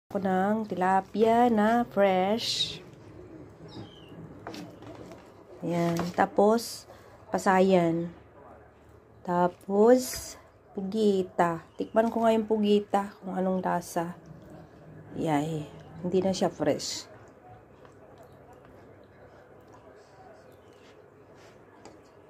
Ako ng tilapia na fresh. Ayan. Tapos, pasayan. Tapos, pugita. Tikman ko nga yung pugita kung anong lasa. Yay. Hindi na siya fresh.